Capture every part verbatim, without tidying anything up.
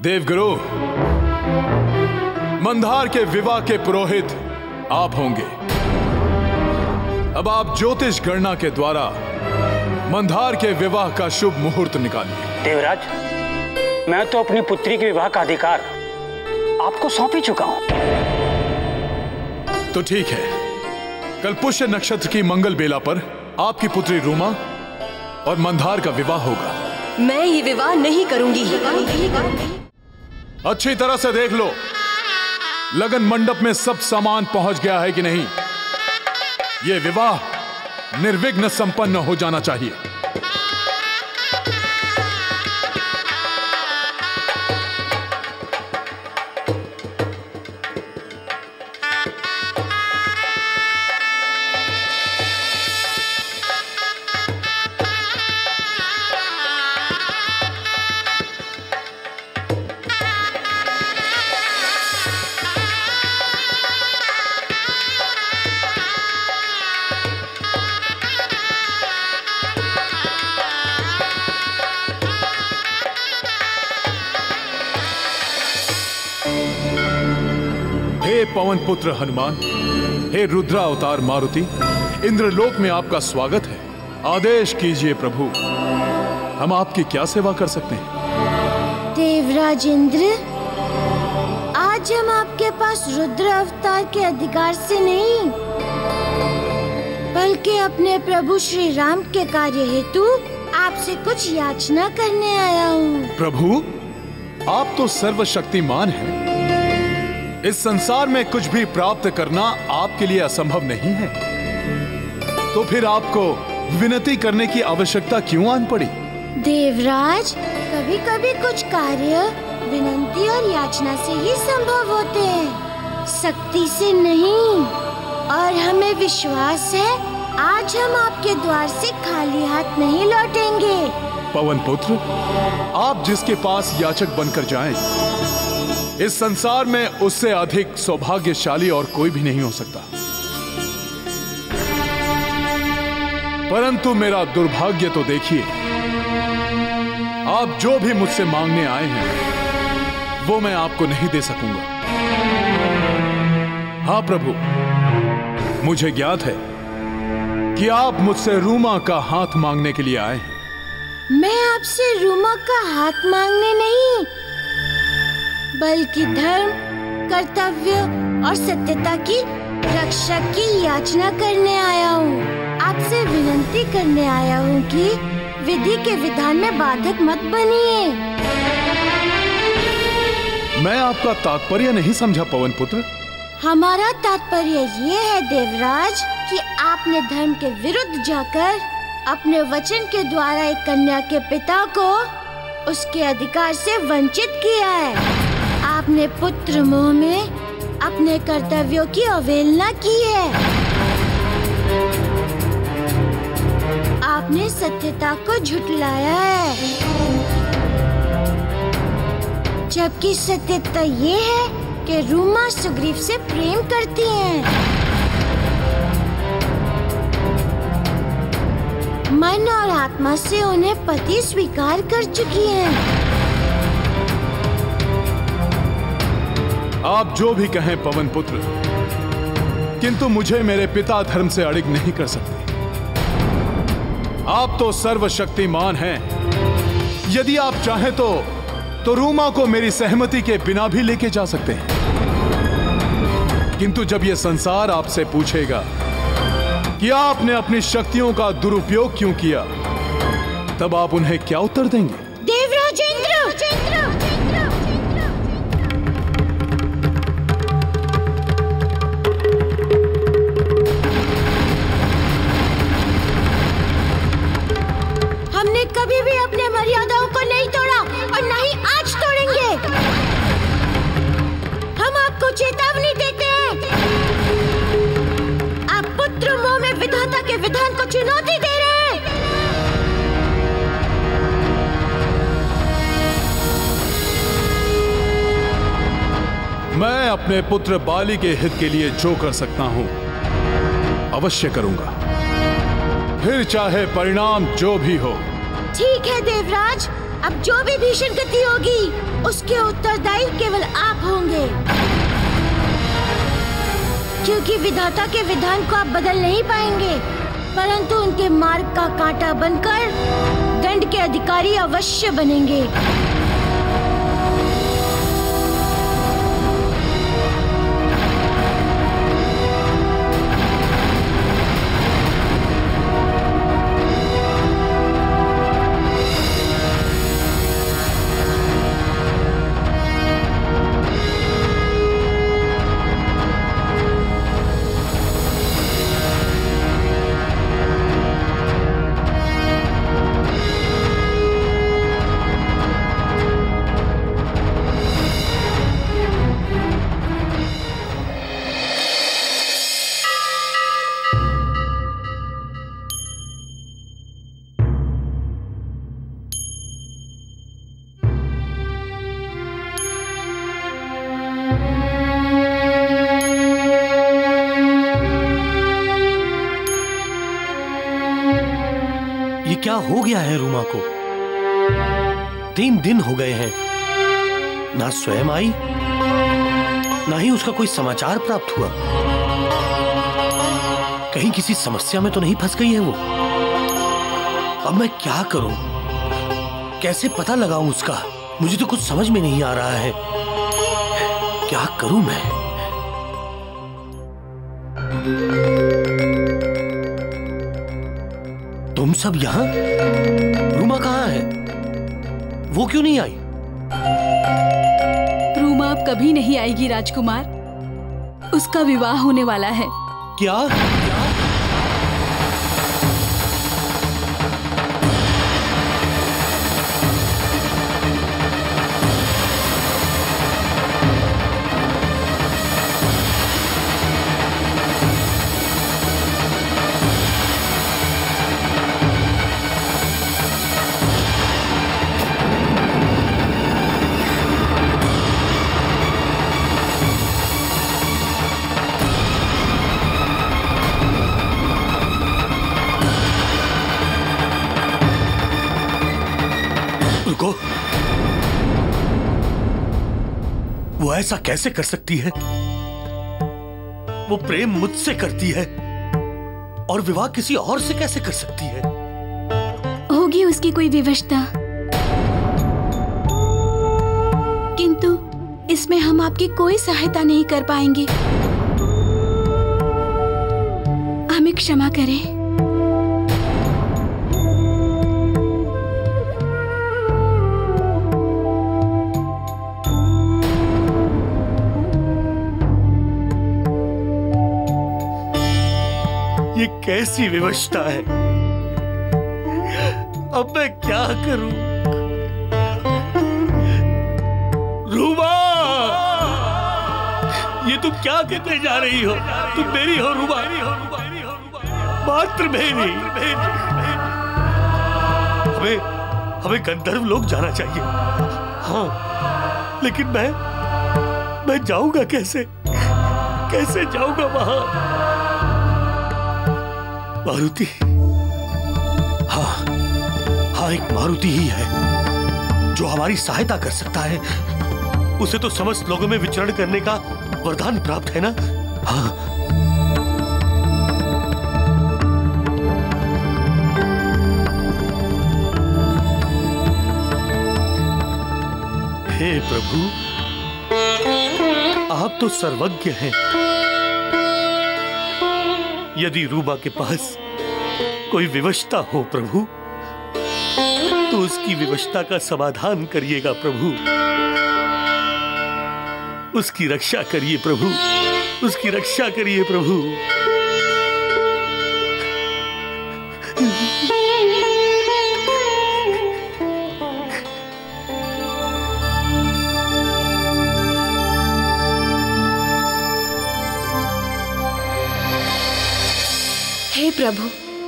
देवगुरु, मंदार के विवाह के पुरोहित आप होंगे। अब आप ज्योतिष गणना के द्वारा मंदार के विवाह का शुभ मुहूर्त निकालिए। देवराज, मैं तो अपनी पुत्री के विवाह का अधिकार आपको सौंप ही चुका हूं। तो ठीक है, कल पुष्य नक्षत्र की मंगल बेला पर आपकी पुत्री रूमा और मंदार का विवाह होगा। मैं ये विवाह नहीं करूंगी। अच्छी तरह से देख लो, लगन मंडप में सब सामान पहुंच गया है कि नहीं। यह विवाह निर्विघ्न संपन्न हो जाना चाहिए। पवन पुत्र हनुमान, हे रुद्रा अवतार मारुति, इंद्रलोक में आपका स्वागत है। आदेश कीजिए प्रभु, हम आपकी क्या सेवा कर सकते हैं? देवराज इंद्र, आज हम आपके पास रुद्र अवतार के अधिकार से नहीं, बल्कि अपने प्रभु श्री राम के कार्य हेतु आपसे कुछ याचना करने आया हूँ। प्रभु, आप तो सर्वशक्तिमान हैं। इस संसार में कुछ भी प्राप्त करना आपके लिए असंभव नहीं है, तो फिर आपको विनती करने की आवश्यकता क्यों आन पड़ी? देवराज, कभी कभी कुछ कार्य विनती और याचना से ही संभव होते हैं, शक्ति से नहीं। और हमें विश्वास है आज हम आपके द्वार से खाली हाथ नहीं लौटेंगे। पवन पुत्र, आप जिसके पास याचक बनकर जाएं, इस संसार में उससे अधिक सौभाग्यशाली और कोई भी नहीं हो सकता। परंतु मेरा दुर्भाग्य तो देखिए, आप जो भी मुझसे मांगने आए हैं वो मैं आपको नहीं दे सकूंगा। हाँ प्रभु, मुझे ज्ञात है कि आप मुझसे रूमा का हाथ मांगने के लिए आए हैं। मैं आपसे रूमा का हाथ मांगने नहीं, बल्कि धर्म, कर्तव्य और सत्यता की रक्षा की याचना करने आया हूँ। आपसे विनती करने आया हूँ कि विधि के विधान में बाधक मत बनिए। मैं आपका तात्पर्य नहीं समझा पवन पुत्र। हमारा तात्पर्य ये है देवराज कि आपने धर्म के विरुद्ध जाकर अपने वचन के द्वारा एक कन्या के पिता को उसके अधिकार से वंचित किया है। आपने पुत्र मोह में अपने कर्तव्यों की अवहेलना की है। आपने सत्यता को झुठलाया है, जबकि सत्यता ये है कि रूमा सुग्रीव से प्रेम करती हैं। मन और आत्मा से उन्हें पति स्वीकार कर चुकी हैं। आप जो भी कहें पवन पुत्र, किंतु मुझे मेरे पिता धर्म से अड़िग नहीं कर सकते। आप तो सर्वशक्तिमान हैं। यदि आप चाहें तो तो रूमा को मेरी सहमति के बिना भी लेके जा सकते हैं। किंतु जब यह संसार आपसे पूछेगा कि आपने अपनी शक्तियों का दुरुपयोग क्यों किया, तब आप उन्हें क्या उत्तर देंगे? देवराज इंद्र, हमने कभी भी अपने मर्यादाओं को नहीं तोड़ा और न ही आज तोड़ेंगे। हम आपको चेतावनी देते हैं, आप पुत्र मोह में विधाता के विधान को चुनौती दे रहे हैं। मैं अपने पुत्र बाली के हित के लिए जो कर सकता हूं अवश्य करूंगा, फिर चाहे परिणाम जो भी हो। ठीक है देवराज, अब जो भी भीषण गति होगी उसके उत्तरदायी केवल आप होंगे, क्योंकि विधाता के विधान को आप बदल नहीं पाएंगे, परंतु उनके मार्ग का कांटा बनकर दंड के अधिकारी अवश्य बनेंगे। क्या हो गया है रूमा को? तीन दिन हो गए हैं, ना स्वयं आई, ना ही उसका कोई समाचार प्राप्त हुआ। कहीं किसी समस्या में तो नहीं फंस गई है वो? अब मैं क्या करूं? कैसे पता लगाऊं उसका? मुझे तो कुछ समझ में नहीं आ रहा है। क्या करूं मैं? तुम सब यहां? रूमा कहां है? वो क्यों नहीं आई? रूमा अब कभी नहीं आएगी राजकुमार। उसका विवाह होने वाला है। क्या? रुको, वो ऐसा कैसे कर सकती है? वो प्रेम मुझसे करती है और विवाह किसी और से कैसे कर सकती है? होगी उसकी कोई विवशता, किंतु इसमें हम आपकी कोई सहायता नहीं कर पाएंगे। हमें क्षमा करें। ये कैसी विवशता है? अब मैं क्या करूं? रूमा, ये तुम क्या कहते जा रही हो? तुम मेरी हो रूमा, मात्र मेरी। हमें हमें गंधर्व लोग जाना चाहिए। हाँ, लेकिन मैं मैं जाऊंगा कैसे? कैसे जाऊंगा वहां? मारुति, हाँ हाँ, एक मारुति ही है जो हमारी सहायता कर सकता है। उसे तो समस्त लोगों में विचरण करने का वरदान प्राप्त है ना? हाँ। हे प्रभु, आप तो सर्वज्ञ हैं। यदि रूमा के पास कोई विवशता हो प्रभु, तो उसकी विवशता का समाधान करिएगा प्रभु। उसकी रक्षा करिए प्रभु, उसकी रक्षा करिए प्रभु। हे प्रभु,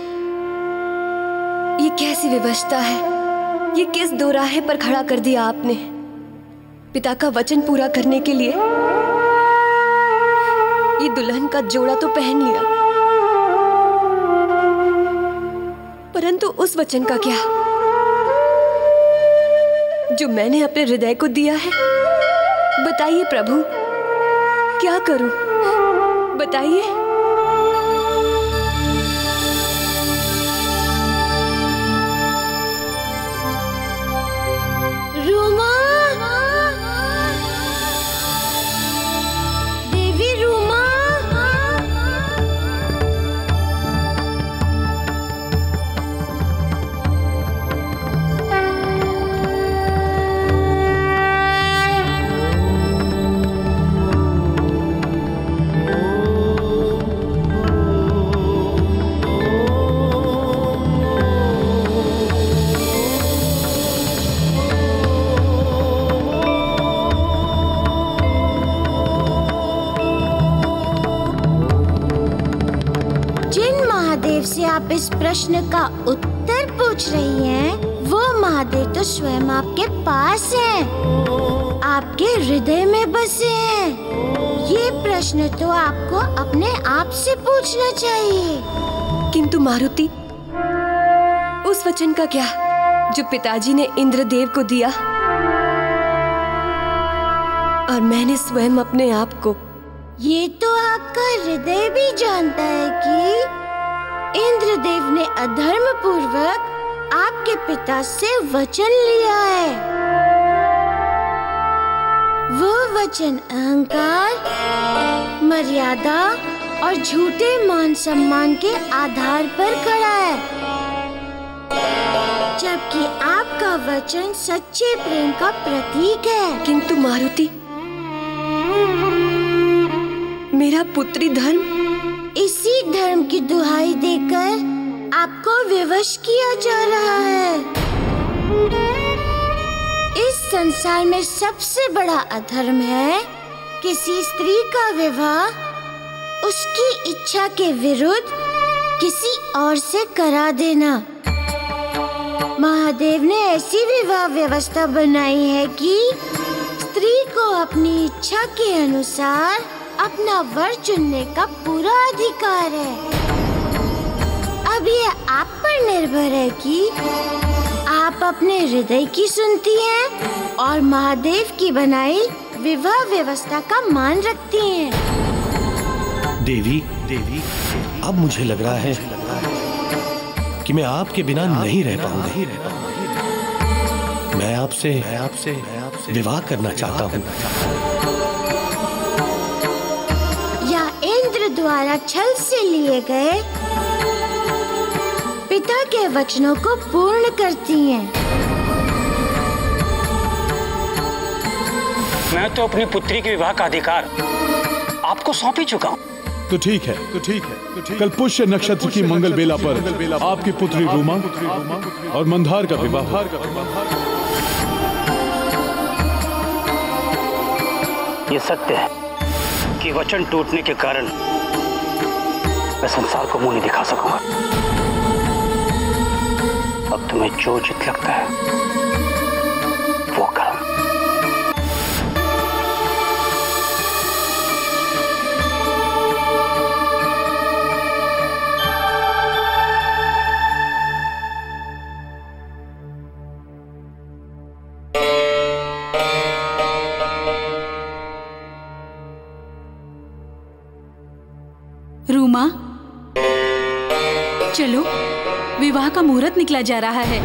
ये कैसी विवशता है? ये किस दोराहे पर खड़ा कर दिया आपने? पिता का वचन पूरा करने के लिए ये दुल्हन का जोड़ा तो पहन लिया, परंतु उस वचन का क्या? जो मैंने अपने हृदय को दिया है। बताइए प्रभु, क्या करूं? बताइए। रूमा, देवी रूमा। से आप इस प्रश्न का उत्तर पूछ रही हैं, वो महादेव तो स्वयं आपके पास हैं, आपके हृदय में बसे हैं। ये प्रश्न तो आपको अपने आप से पूछना चाहिए। किंतु मारुति, उस वचन का क्या जो पिताजी ने इंद्रदेव को दिया और मैंने स्वयं अपने आप को? ये तो आपका हृदय भी जानता है कि इंद्रदेव ने अधर्म पूर्वक आपके पिता से वचन लिया है। वो वचन अहंकार, मर्यादा और झूठे मान सम्मान के आधार पर खड़ा है, जबकि आपका वचन सच्चे प्रेम का प्रतीक है। किंतु मारुति, मेरा पुत्री धर्म, इसी धर्म की दुहाई देकर आपको विवश किया जा रहा है। इस संसार में सबसे बड़ा अधर्म है किसी स्त्री का विवाह उसकी इच्छा के विरुद्ध किसी और से करा देना। महादेव ने ऐसी विवाह व्यवस्था बनाई है कि स्त्री को अपनी इच्छा के अनुसार अपना वर चुनने का पूरा अधिकार है। अब ये आप पर निर्भर है कि आप अपने हृदय की सुनती हैं और महादेव की बनाई विवाह व्यवस्था का मान रखती हैं। देवी, देवी, अब मुझे लग रहा है कि मैं आपके बिना नहीं रह पाऊंगा। मैं आपसे, मैं आपसे विवाह करना चाहता हूँ। इंद्र द्वारा छल से लिए गए पिता के वचनों को पूर्ण करती हैं। मैं तो अपनी पुत्री के विवाह का अधिकार आपको सौंप ही चुका हूँ। तो ठीक है, तो ठीक है, तो ठीक। कल पुष्य नक्षत्र की मंगल बेला पर आपकी पुत्री रूमा और मंदार का विवाह। ये सत्य है कि वचन टूटने के कारण मैं संसार को मुंह नहीं दिखा सकूंगा। अब तुम्हें जो उचित लगता है वो करो। रूमा, चलो, विवाह का मुहूर्त निकला जा रहा है।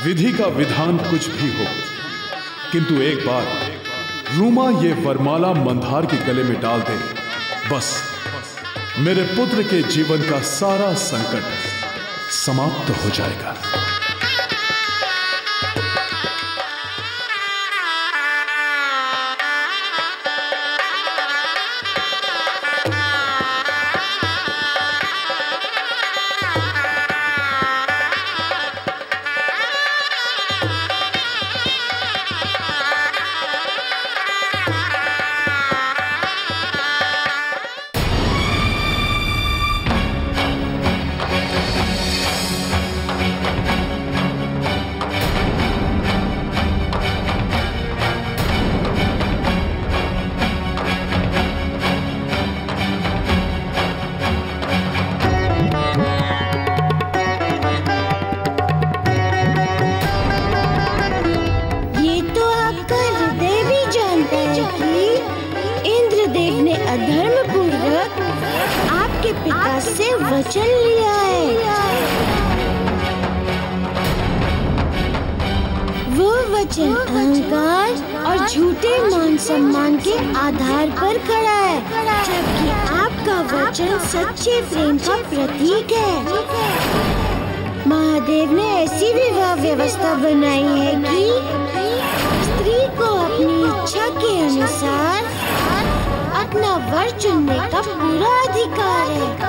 विधि का विधान कुछ भी हो, किंतु एक बार रूमा ये वरमाला मंदार के गले में डाल दे, बस मेरे पुत्र के जीवन का सारा संकट समाप्त हो जाएगा। वचन लिया है, वो वचन अहंकार और झूठे मान सम्मान के आधार पर खड़ा है, जबकि आपका वचन सच्चे प्रेम का प्रतीक है। महादेव ने ऐसी विवाह व्यवस्था बनाई है कि स्त्री को अपनी इच्छा के अनुसार अपना वर चुनने का पूरा अधिकार है।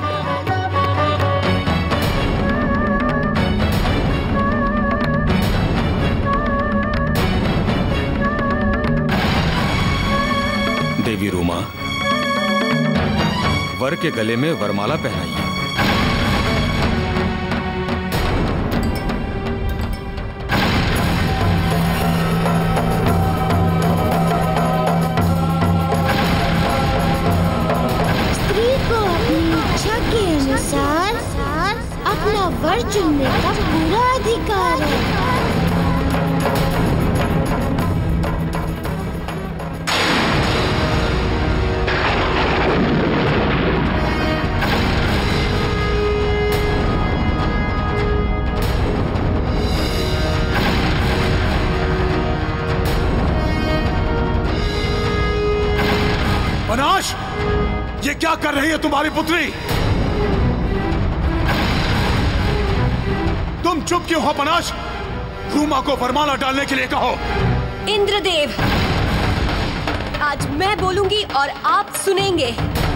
देवी रूमा, वर के गले में वरमाला पहनाइए। स्त्री को अपनी इच्छा के अनुसार अपना वर चुनने का पूरा अधिकार है। पनाश, ये क्या कर रही है तुम्हारी पुत्री? तुम चुप क्यों हो पनाश? रूमा को वरमाला डालने के लिए कहो। इंद्रदेव, आज मैं बोलूंगी और आप सुनेंगे।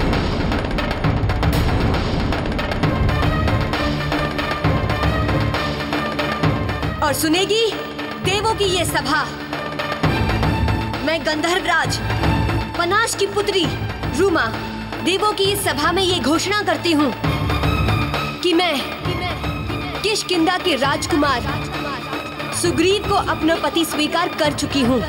और सुनेगी देवों की ये सभा। मैं गंधर्वराज पनाश की पुत्री रूमा देवों की इस सभा में ये घोषणा करती हूँ कि मैं किष्किंधा के राजकुमार सुग्रीव को अपना पति स्वीकार कर चुकी हूँ।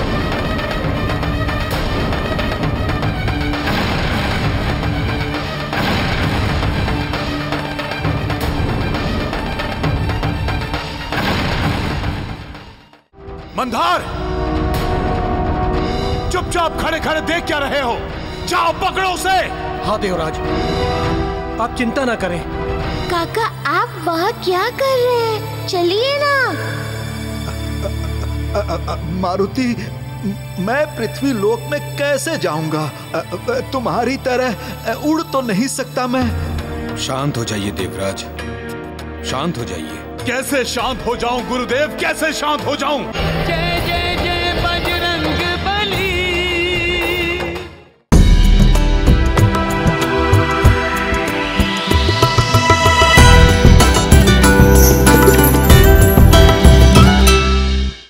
मंदार, चुपचाप खड़े खड़े देख क्या रहे हो? जाओ पकड़ो उसे। हाँ देवराज, आप चिंता ना करें। काका, आप वहाँ क्या कर रहे हैं? चलिए ना। अ, अ, अ, मारुति, मैं पृथ्वी लोक में कैसे जाऊंगा? अ, अ, तुम्हारी तरह उड़ तो नहीं सकता मैं। शांत हो जाइए देवराज, शांत हो जाइए। कैसे शांत हो जाऊं गुरुदेव, कैसे शांत हो जाऊं?